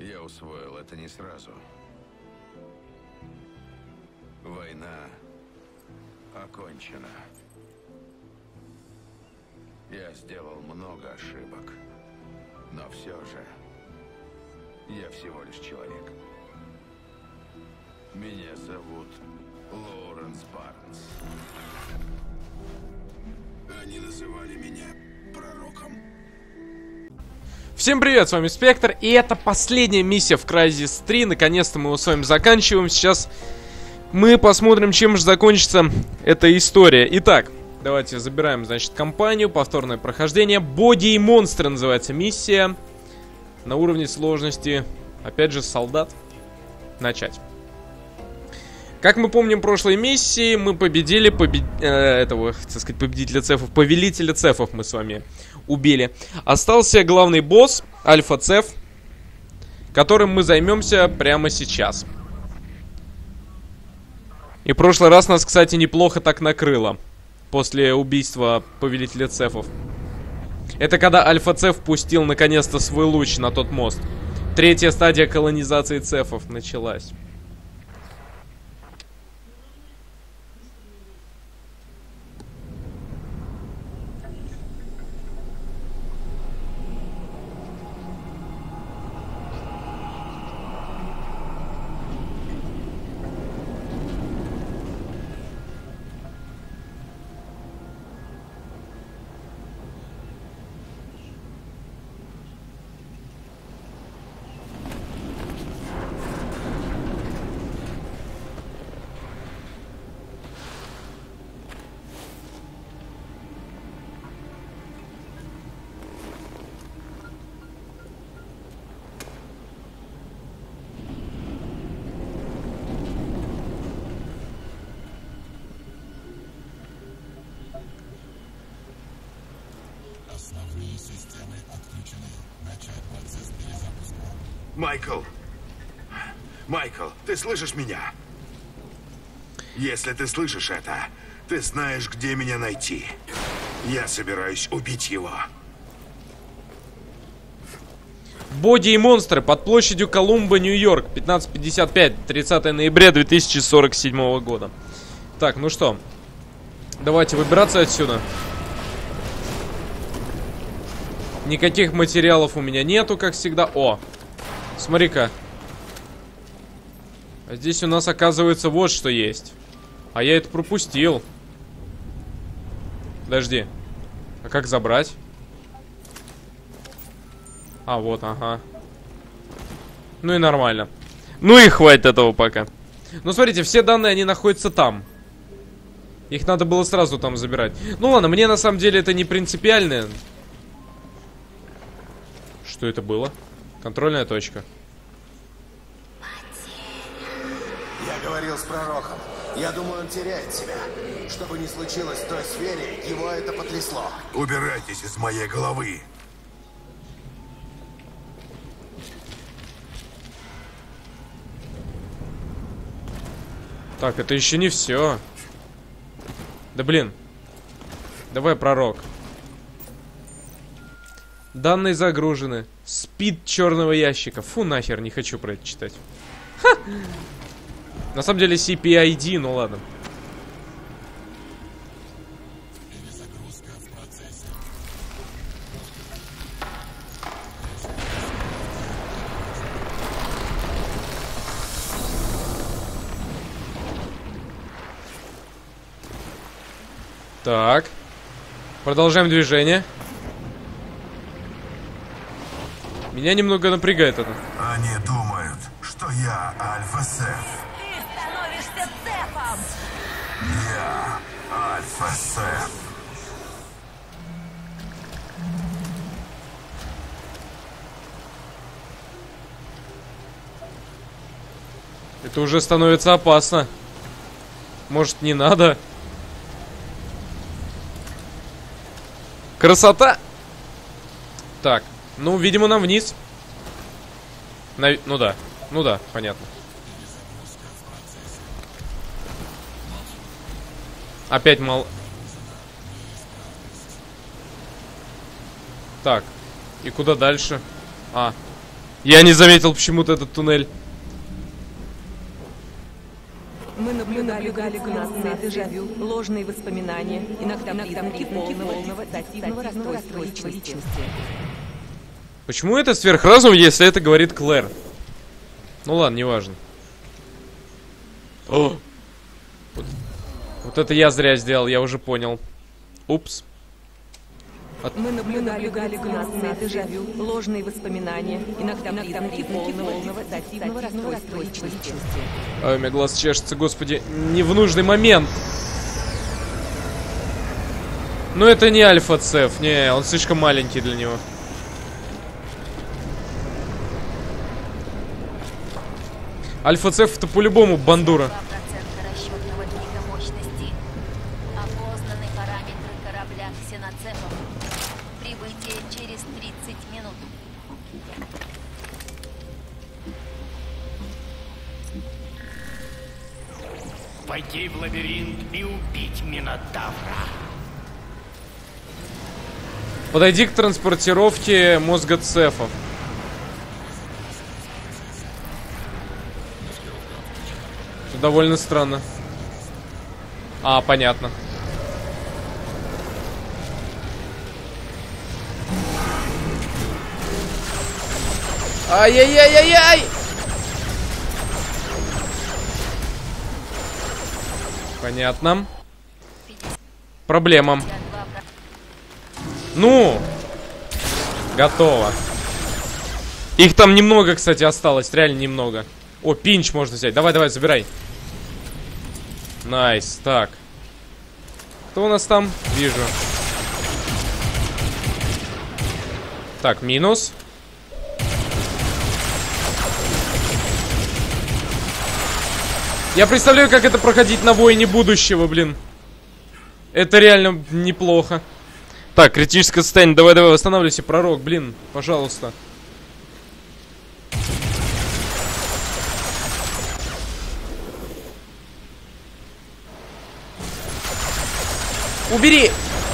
Я усвоил это не сразу. Война окончена. Я сделал много ошибок. Но все же, я всего лишь человек. Меня зовут Лоуренс Барнс. Они называли меня пророком. Всем привет, с вами Спектр, и это последняя миссия в Crysis 3. Наконец-то мы его с вами заканчиваем. Сейчас мы посмотрим, чем же закончится эта история. Итак, давайте забираем, значит, компанию. Повторное прохождение. Боди и монстры называется миссия. На уровне сложности, опять же, солдат. Начать. Как мы помним прошлой миссии, мы победили этого, так сказать, победителя цефов, повелителя цефов мы с вами убили. Остался главный босс, Альфа-Цеф, которым мы займемся прямо сейчас. И в прошлый раз нас, кстати, неплохо так накрыло. После убийства повелителя цефов. Это когда Альфа-Цеф пустил наконец-то свой луч на тот мост. Третья стадия колонизации цефов началась. Майкл, ты слышишь меня? Если ты слышишь это, ты знаешь, где меня найти. Я собираюсь убить его. Боди и монстры под площадью Колумба, Нью-Йорк, 15:55, 30 ноября 2047 года. Так, ну что, давайте выбираться отсюда. Никаких материалов у меня нету, как всегда. О, смотри-ка. А здесь у нас, оказывается, вот что есть. А я это пропустил. Подожди. А как забрать? А, вот, ага. Ну и нормально. Ну и хватит этого пока. Ну, смотрите, все данные, они находятся там. Их надо было сразу там забирать. Ну ладно, мне на самом деле это не принципиально. Что это было? Контрольная точка. Я говорил с пророком. Я думаю, он теряет себя. Что бы ни случилось в той сфере, его это потрясло. Убирайтесь из моей головы. Так, это еще не все. Да блин. Давай, пророк. Данные загружены. Спид черного ящика. Фу, нахер, не хочу про это читать. Ха! На самом деле CPID, ну ладно. Так. Продолжаем движение. Меня немного напрягает это. Они думают, что я Альфа-Цеф. Ты становишься цефом! Я Альфа-Цеф. Это уже становится опасно. Может, не надо? Красота! Так, ну, видимо, нам вниз. Ну да, понятно. Опять мало. Так, и куда дальше? А, Я не заметил почему-то этот туннель. Мы наблюдали галлюцинации, дежавю, ложные воспоминания, иногда признаки полного дативного расстройства личности. Почему это сверхразум, если это говорит Клэр? Ну ладно, неважно. О! Вот это я зря сделал, я уже понял. Упс. Мы наблюдали галлюцинации, дежавю, ложные воспоминания, иногда признаки полного дативного расстройства личности. Ай, у меня глаз чешется, господи, не в нужный момент. Но это не Альфа-Цеф, не, он слишком маленький для него. Альфа-Цеф это по-любому бандура. 2% расчетного пика мощности. Опознаны параметры корабля ксеноцефов. Прибытие через 30 минут. Пойти в лабиринт и убить Минотавра. Подойди к транспортировке мозга цефов. Это довольно странно. А, понятно. Ай-яй-яй-яй-яй! Понятно. Проблема. Ну! Готово. Их там немного, кстати, осталось. Реально немного. О, пинч можно взять. Давай, давай, забирай. Найс. Так. Кто у нас там? Вижу. Так, минус. Я представляю, как это проходить на войне будущего, блин. Это реально неплохо. Так, критическое состояние. Давай, давай, восстанавливайся, пророк, блин, пожалуйста. Убери!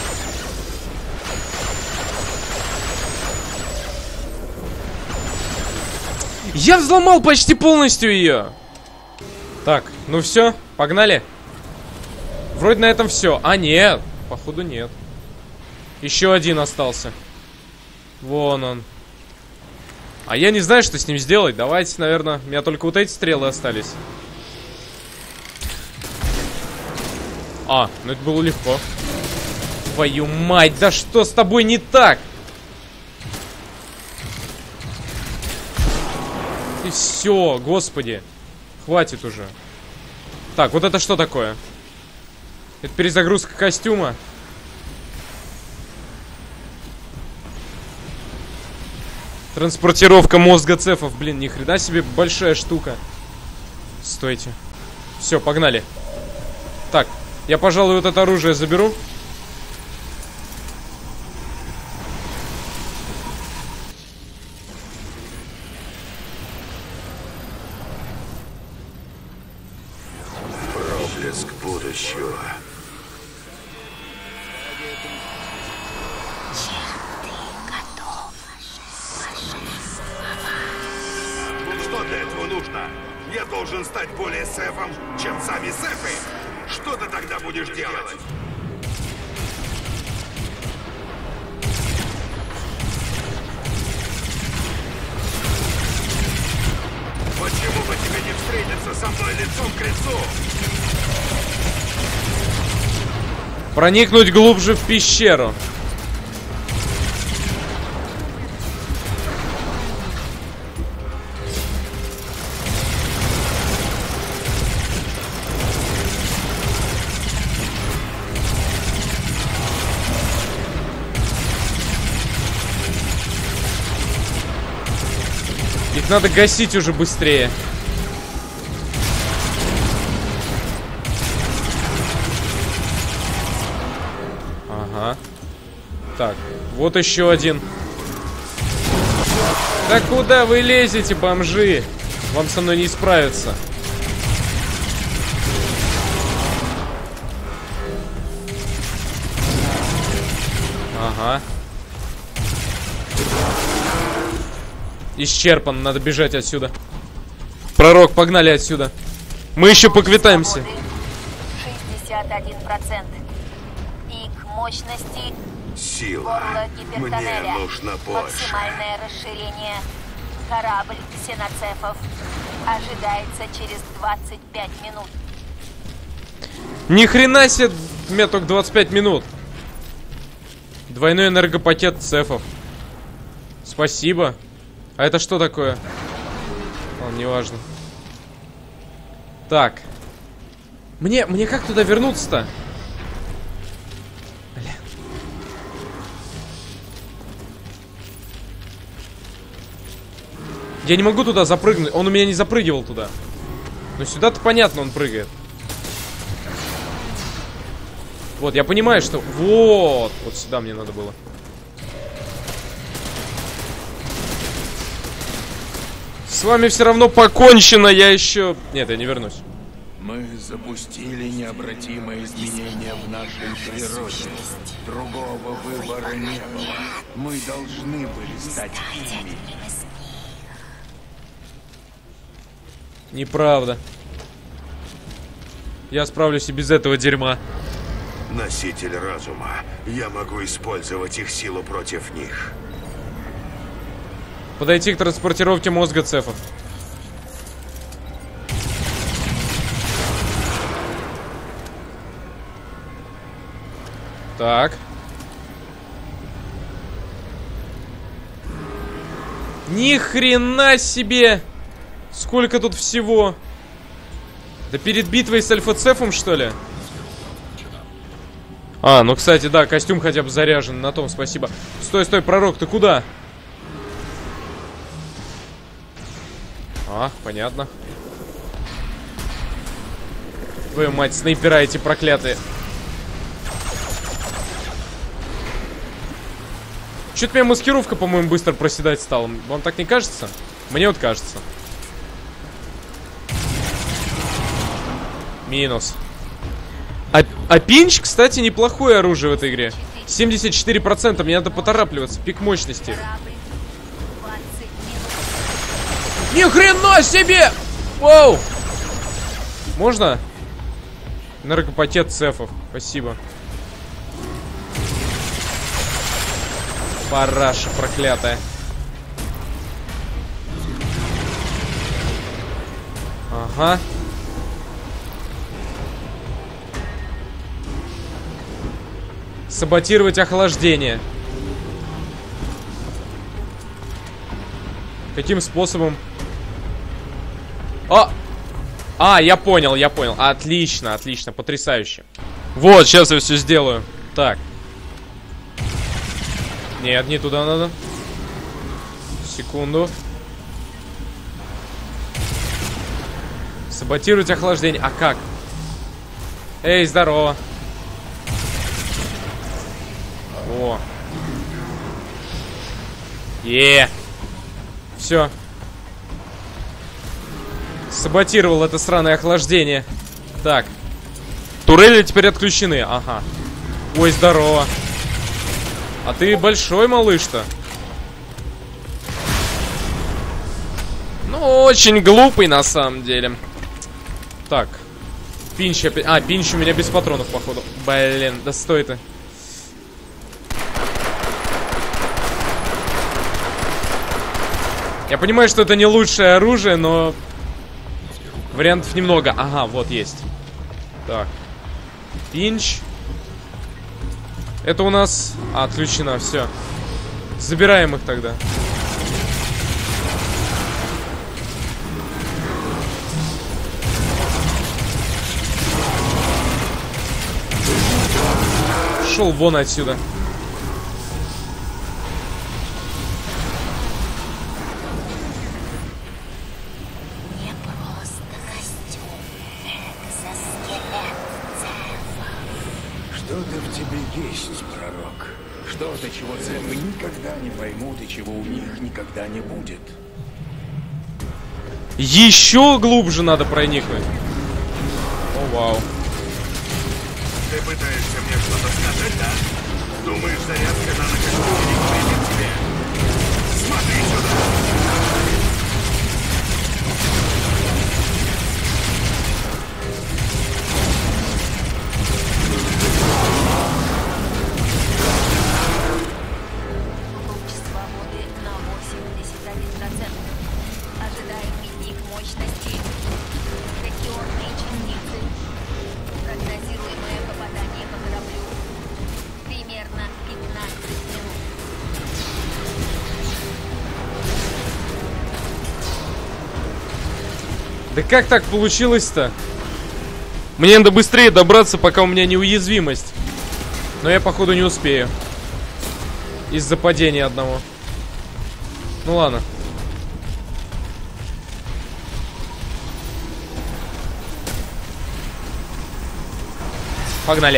Я взломал почти полностью ее. Так, ну все, погнали. Вроде на этом все. А, нет, походу нет. Еще один остался. Вон он. А я не знаю, что с ним сделать. Давайте, наверное, у меня только вот эти стрелы остались. А, ну это было легко. Твою мать, да что с тобой не так? И все, господи. Хватит уже. Так, вот это что такое? Это перезагрузка костюма. Транспортировка мозга цефов. Блин, ни хрена себе большая штука. Стойте. Все, погнали. Так, я, пожалуй, вот это оружие заберу. Проблеск будущего. Что для этого нужно? Я должен стать более сефом, чем сами сефы. Что ты тогда будешь делать? Почему бы тебе не встретиться со мной лицом к лицу? Проникнуть глубже в пещеру. Их надо гасить уже быстрее. Ага. Так, вот еще один. Да куда вы лезете, бомжи? Вам со мной не справиться. Ага. исчерпан. Надо бежать отсюда. Пророк, погнали отсюда. Мы еще поквитаемся. 61%. Пик мощности. Сила. Горло Мне гипертоннеля. нужно больше. Максимальное расширение. Корабль ксеноцефов ожидается через 25 минут. Ни хрена себе, у меня только 25 минут. Двойной энергопакет цефов. Спасибо. А это что такое? Ладно, неважно. Так. Мне как туда вернуться-то? Бля. Я не могу туда запрыгнуть. Он у меня не запрыгивал туда. Но сюда-то понятно, он прыгает. Вот, я понимаю, что... Вот сюда мне надо было. С вами все равно покончено, я еще... Нет, я не вернусь. Мы запустили необратимые изменения в нашей природе. Другого выбора не было. Мы должны были стать ими. Неправда. Я справлюсь и без этого дерьма. Носитель разума. Я могу использовать их силу против них. Подойти к транспортировке мозга цефов. Так. Ни хрена себе! Сколько тут всего? Да перед битвой с альфа-цефом, что ли? А, ну, кстати, да, костюм хотя бы заряжен. На том спасибо. Стой, стой, пророк, ты куда? А, понятно. Твою мать, снайпера эти проклятые. Чё-то у меня маскировка, по-моему, быстро проседать стала. Вам так не кажется? Мне вот кажется. Минус. А пинч, кстати, неплохое оружие в этой игре. 74%, мне надо поторапливаться. Пик мощности. Ни хрена себе! Воу! Можно? Энергопакет цефов. Спасибо. Параша проклятая. Ага. Саботировать охлаждение. Каким способом? Я понял, я понял. Отлично, отлично, потрясающе. Вот, сейчас я все сделаю. Так. Нет, не туда надо. Секунду. Саботировать охлаждение. А как? Эй, здорово. О. Все. Саботировал это сраное охлаждение. Так. Турели теперь отключены. Ага. Ой, здорово. А ты большой малыш-то. Ну, очень глупый на самом деле. Так. Пинч опять... А, пинч у меня без патронов, походу. Блин, да стой ты. Я понимаю, что это не лучшее оружие, но... Вариантов немного. Ага, вот есть. Так. Пинч. Это у нас... отключено, все. Забираем их тогда. Шел вон отсюда. Что-то в тебе есть, пророк. Что-то, чего цефы никогда не поймут и чего у них никогда не будет. Еще глубже надо проникнуть. О, вау. Ты пытаешься мне что-то сказать, да? Думаешь, зарядка на костюме не повредит тебе? Смотри сюда! мощности. Катионные частицы. Прогнозируемое попадание по кораблю. Примерно 15 минут. Да как так получилось-то? Мне надо быстрее добраться, пока у меня неуязвимость. Но я, походу, не успею. Из-за падения одного. Ну ладно. Погнали.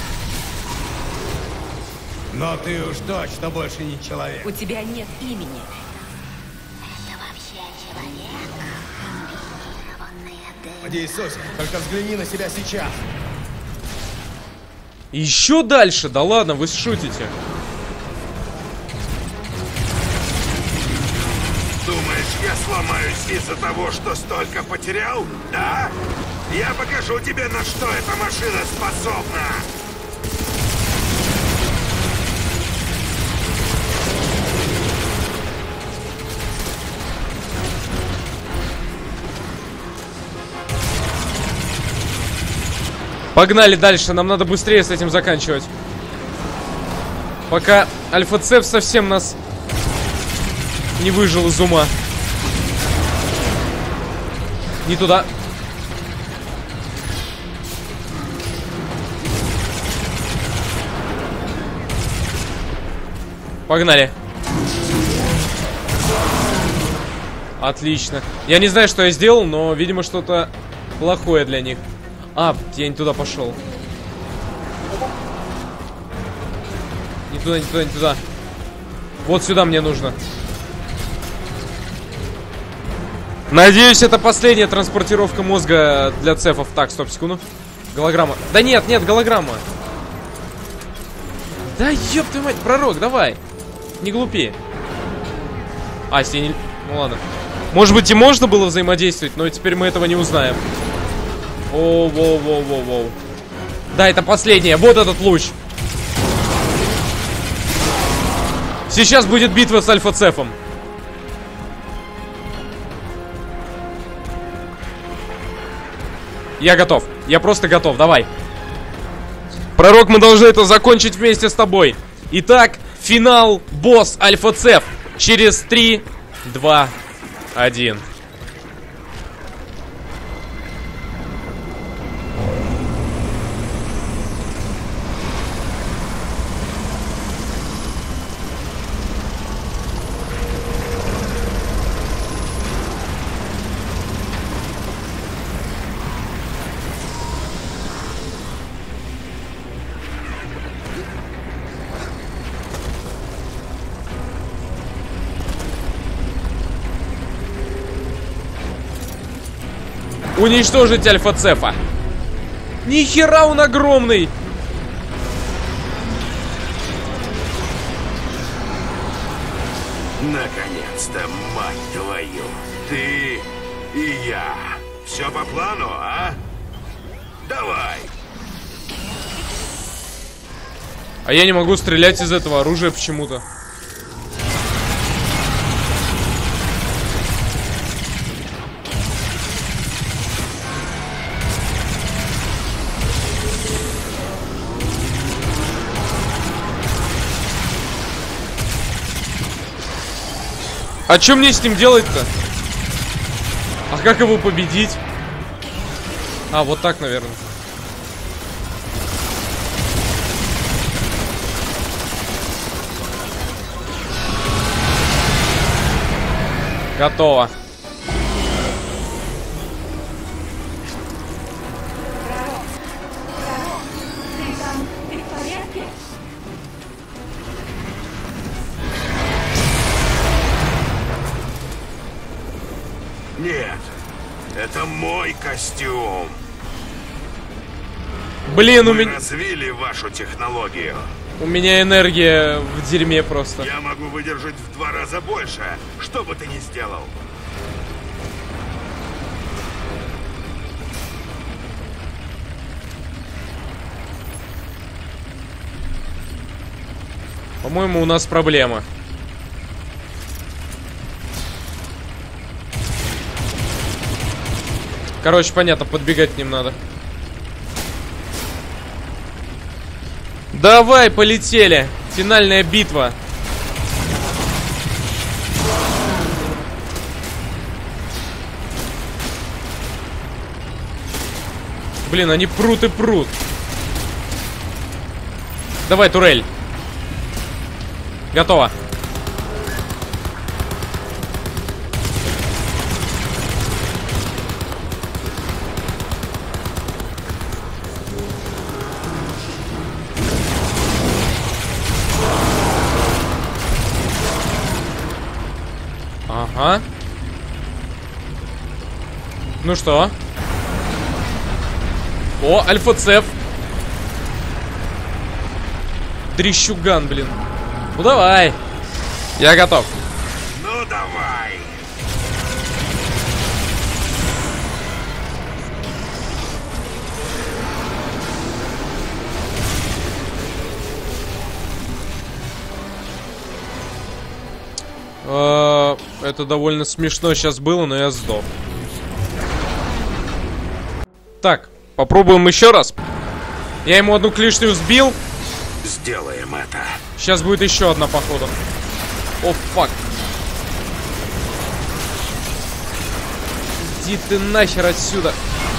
Но ты уж точно больше не человек. У тебя нет имени. Господи Иисусе, только взгляни на себя сейчас. Еще дальше? Да ладно, вы шутите. Думаешь, я сломаюсь из-за того, что столько потерял? Да? Я покажу тебе, на что эта машина способна. Погнали дальше, нам надо быстрее с этим заканчивать. Пока Альфа-Цеф совсем нас не выжил из ума. Не туда. Погнали. Отлично. Я не знаю, что я сделал, но, видимо, что-то плохое для них. А, я не туда пошел. Не туда, не туда, не туда. Вот сюда мне нужно. Надеюсь, это последняя транспортировка мозга для цефов. Так, стоп, секунду. Голограмма. Да нет, нет, голограмма. Да ёб твою мать, пророк, давай. Не глупи. А, с ней не... Ну ладно. Может быть, и можно было взаимодействовать, но теперь мы этого не узнаем. О, воу, воу, воу, воу. Да, это последнее. Вот этот луч. Сейчас будет битва с Альфа-Цефом. Я готов. Я просто готов. Давай. Пророк, мы должны это закончить вместе с тобой. Итак, финал, босс Альфа-Цеф. Через 3, 2, 1. Уничтожить Альфа-Цефа. Нихера он огромный. Наконец-то, мать твою. Ты и я. Все по плану, а? Давай. А я не могу стрелять из этого оружия почему-то. А что мне с ним делать-то? А как его победить? А, вот так, наверное. Готово. Нет, это мой костюм. Блин, Мы развили вашу технологию. у меня энергия в дерьме просто. Я могу выдержать в 2 раза больше, что бы ты ни сделал. По-моему, у нас проблема. Короче, понятно, подбегать к ним надо. Давай, полетели. Финальная битва. Блин, они прут и прут. Давай, турель. Готово. Ага. Ну что? О, Альфа-Цеф. Дрищуган, блин. Ну давай. Я готов. Ну давай. Это довольно смешно сейчас было, но я сдох. Так, попробуем еще раз. Я ему одну клешню сбил. Сделаем это. Сейчас будет еще одна, походу. О, фак. Иди ты нахер отсюда.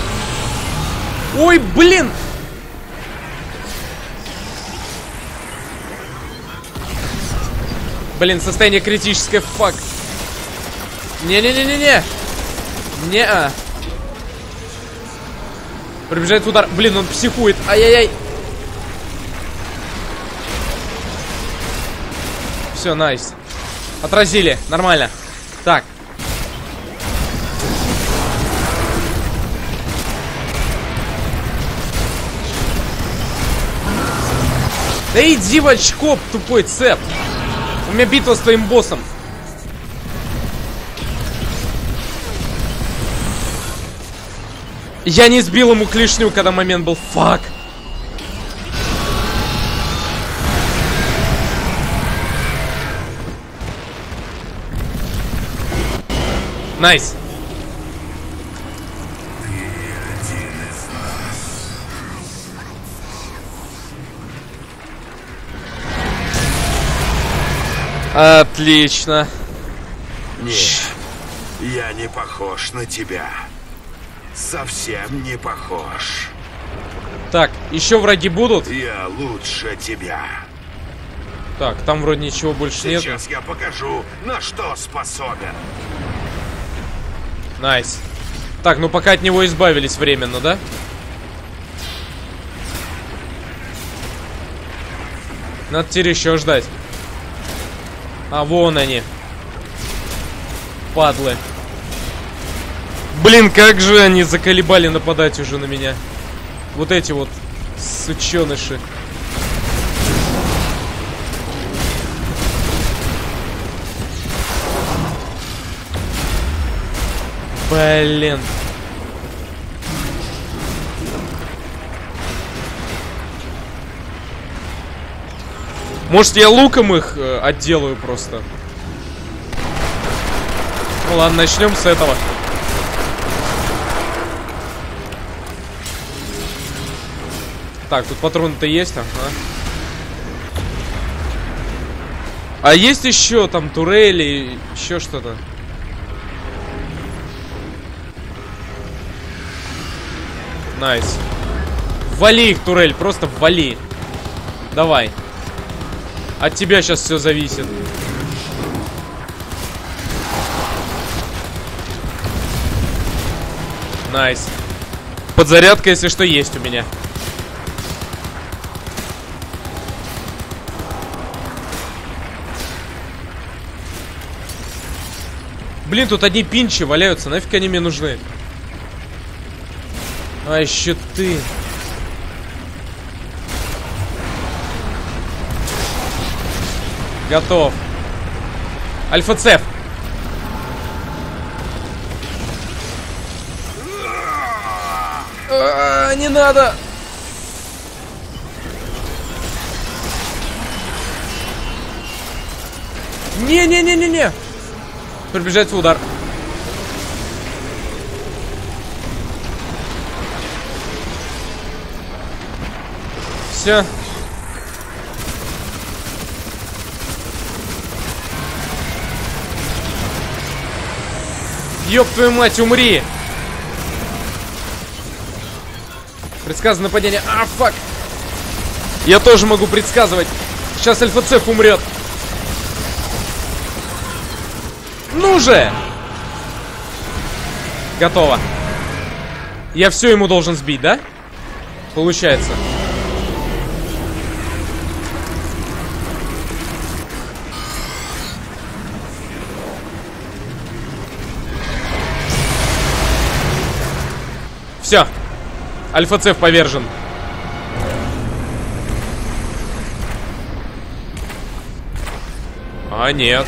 Ой, блин! Блин, состояние критическое, фак. Не-не-не-не-не. Не-а. Приближается удар. Блин, он психует. Ай-яй-яй. Все, найс. Отразили. Нормально. Так. Да иди в очко, тупой цеп. У меня битва с твоим боссом. Я не сбил ему клешню, когда момент был. Фак. Найс. Отлично. Нет, я не похож на тебя. Совсем не похож. Так, еще враги будут? Я лучше тебя. Так, там вроде ничего больше нет. Сейчас я покажу, на что способен. Найс. Так, ну пока от него избавились временно, да? Надо теперь еще ждать. А, вон они. Падлы. Блин, как же они заколебали нападать уже на меня. Вот эти вот сученыши. Блин. Может, я луком их отделаю просто? Ну ладно, начнем с этого. Так, тут патроны-то есть, ага. А есть еще там турели, еще что-то? Найс. Вали их, турель, просто вали. Давай. От тебя сейчас все зависит. Найс. Подзарядка, если что, есть у меня. Блин, тут одни пинчи валяются. Нафиг они мне нужны? А еще ты. Готов. Альфа-Цеф. Не надо. Не-не-не-не-не. Приближается удар. Все. Ёб твою мать, умри! Предсказано нападение. А, фак! Я тоже могу предсказывать. Сейчас Альфа-Цеф умрет. Ну же! Готово. Я все ему должен сбить, да? Получается. Все. Альфа-Цеф повержен. А, нет.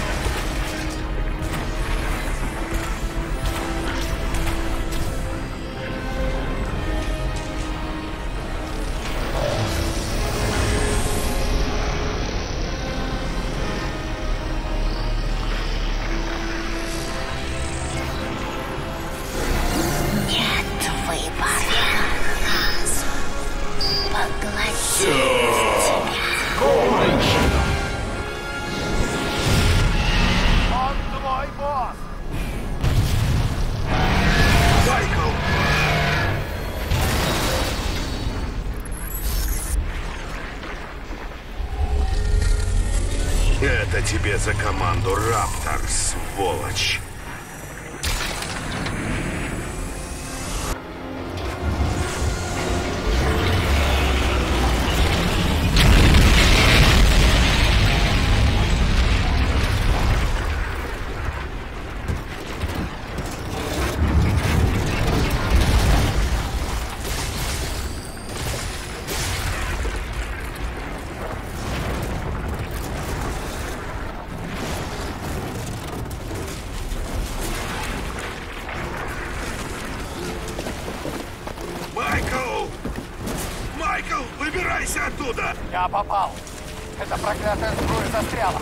Это тебе за команду Раптор, сволочь. Майкл, выбирайся оттуда! Я попал. Эта проклятая сбруя застряла.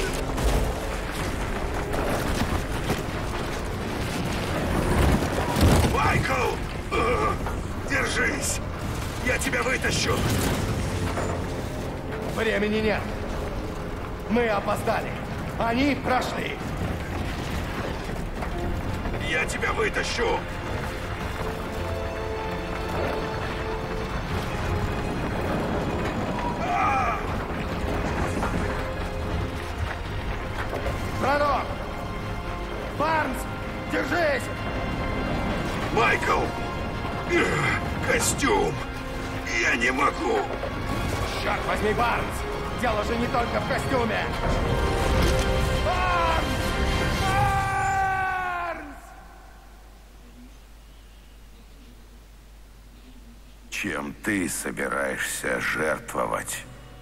Майкл! Держись! Я тебя вытащу! Времени нет. Мы опоздали. Они прошли. Я тебя вытащу! Пророк! Барнс! Держись! Майкл! Костюм! Я не могу! Черт возьми, Барнс! Дело же не только в костюме! Барнс! Барнс! Чем ты собираешься жертвовать?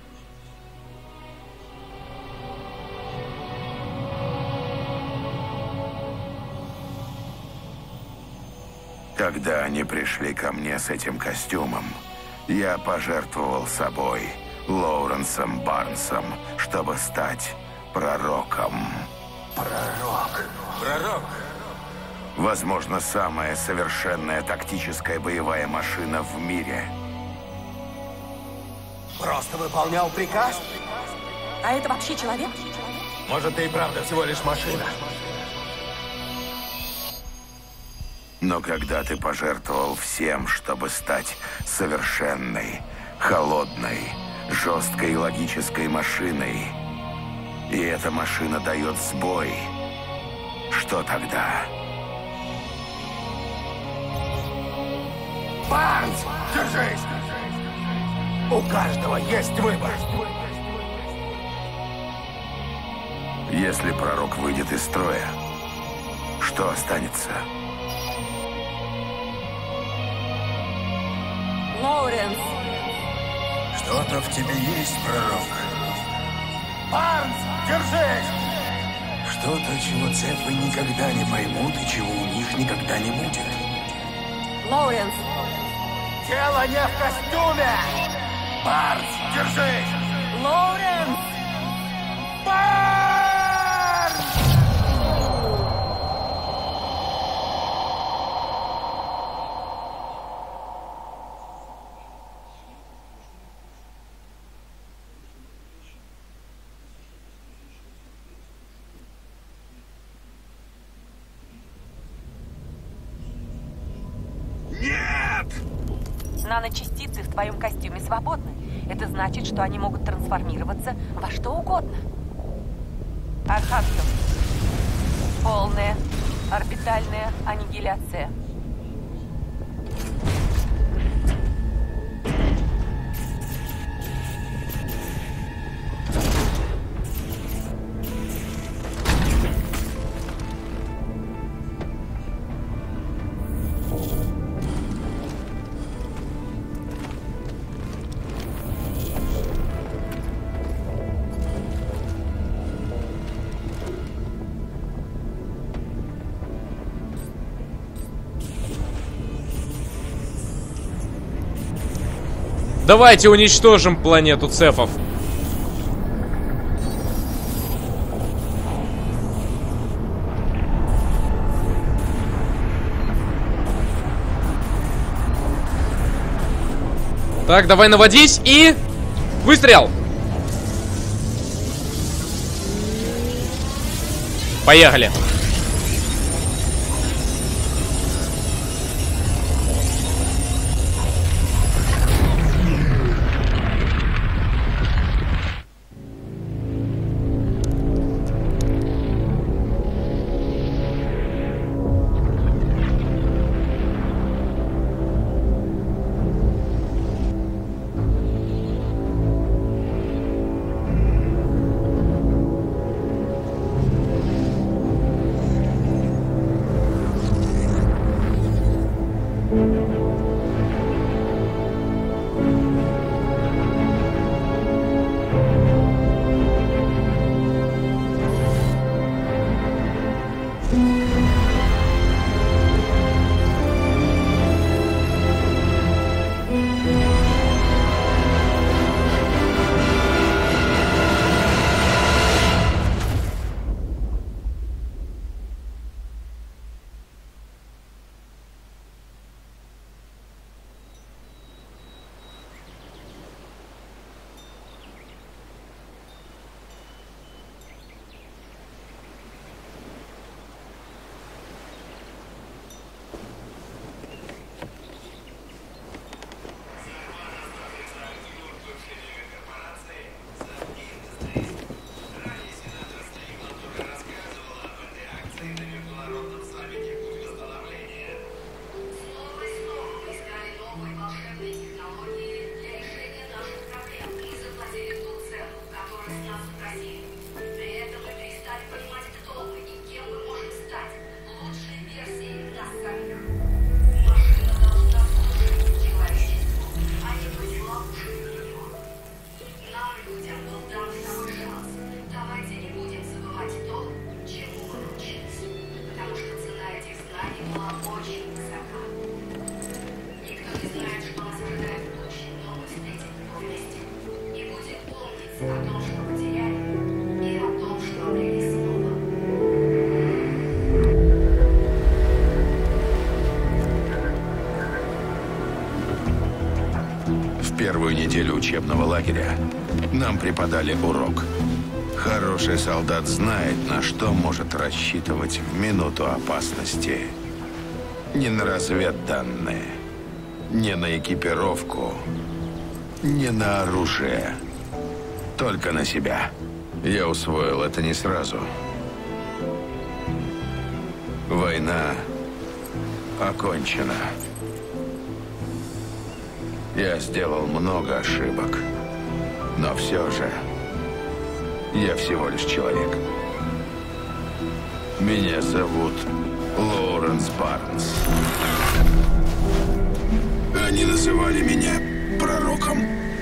Когда они пришли ко мне с этим костюмом, я пожертвовал собой, Лоуренсом Барнсом, чтобы стать пророком. Пророк! Пророк! Возможно, самая совершенная тактическая боевая машина в мире. Просто выполнял приказ? А это вообще человек? Может, ты и правда всего лишь машина? Но когда ты пожертвовал всем, чтобы стать совершенной, холодной, жесткой и логической машиной, и эта машина дает сбой, что тогда? Барнс! Держись! У каждого есть выбор. Если пророк выйдет из строя, что останется? Лоуренс! Что-то в тебе есть, пророк. Барнс! Держись! Что-то, чего цефы никогда не поймут и чего у них никогда не будет. Лоуренс! Дело не в костюме! Барнс! Держись! Лоуренс! Барнс! Наночастицы в твоем костюме свободны. Это значит, что они могут трансформироваться во что угодно. Архангел. Полная орбитальная аннигиляция. Давайте уничтожим планету цефов. Так, давай наводись и... Выстрел! Поехали. В первую неделю учебного лагеря нам преподали урок. Хороший солдат знает, на что может рассчитывать в минуту опасности. Не на разведданные, не на экипировку, не на оружие, только на себя. Я усвоил это не сразу. Война окончена. Я сделал много ошибок, но все же я всего лишь человек. Меня зовут Лоуренс Барнс. Они называли меня пророком.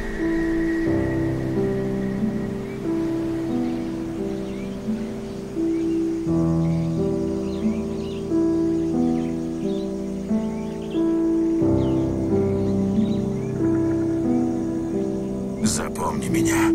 Запомни меня.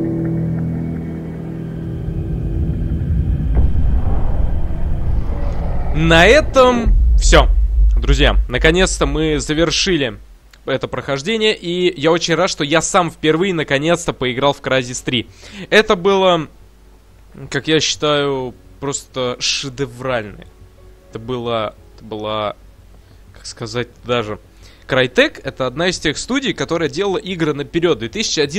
На этом все. Друзья, наконец-то мы завершили это прохождение, и я очень рад, что я сам впервые наконец-то поиграл в Crysis 3. Это было, как я считаю, просто шедеврально. Это было, как сказать, даже Crytek — это одна из тех студий, которая делала игры наперед. В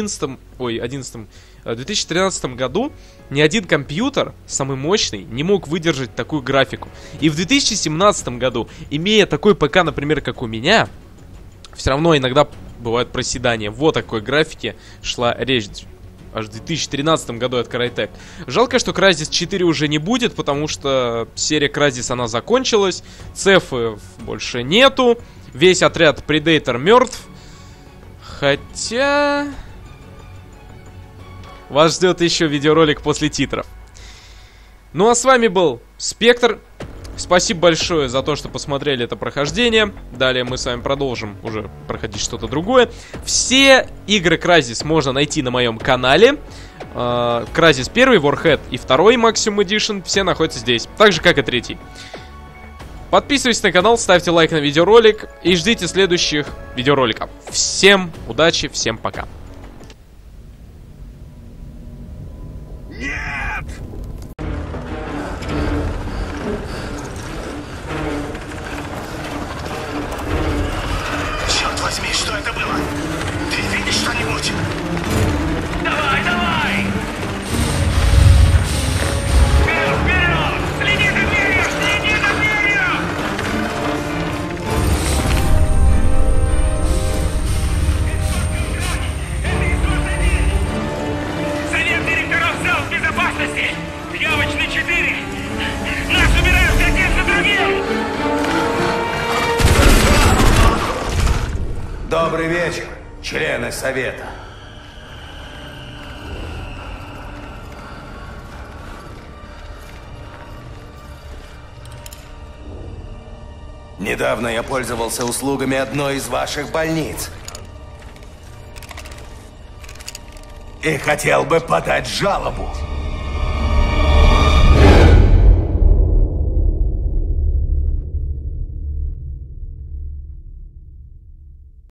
2013 году ни один компьютер, самый мощный, не мог выдержать такую графику. И в 2017 году, имея такой ПК, например, как у меня, все равно иногда бывают проседания. Вот такой графике шла речь. Аж в 2013 году от Crytek. Жалко, что Crysis 4 уже не будет, потому что серия Crysis, она закончилась. Цефы больше нету. Весь отряд Predator мертв. Хотя... Вас ждет еще видеоролик после титров. Ну а с вами был Спектр. Спасибо большое за то, что посмотрели это прохождение. Далее мы с вами продолжим уже проходить что-то другое. Все игры Crysis можно найти на моем канале. Crysis 1, Warhead и 2 Maximum Edition все находятся здесь. Так же, как и 3. Подписывайтесь на канал, ставьте лайк на видеоролик и ждите следующих видеороликов. Всем удачи, всем пока. Нет! Черт возьми, что это было? Ты видишь что-нибудь? Давай, давай! Вперед, вперед! Следи за дверью! Следи за дверью! Это исходная дверь! Совет директоров зал безопасности! Явочный 4! Нас убирают один за другим! Добрый вечер, члены совета. Недавно я пользовался услугами одной из ваших больниц. И хотел бы подать жалобу.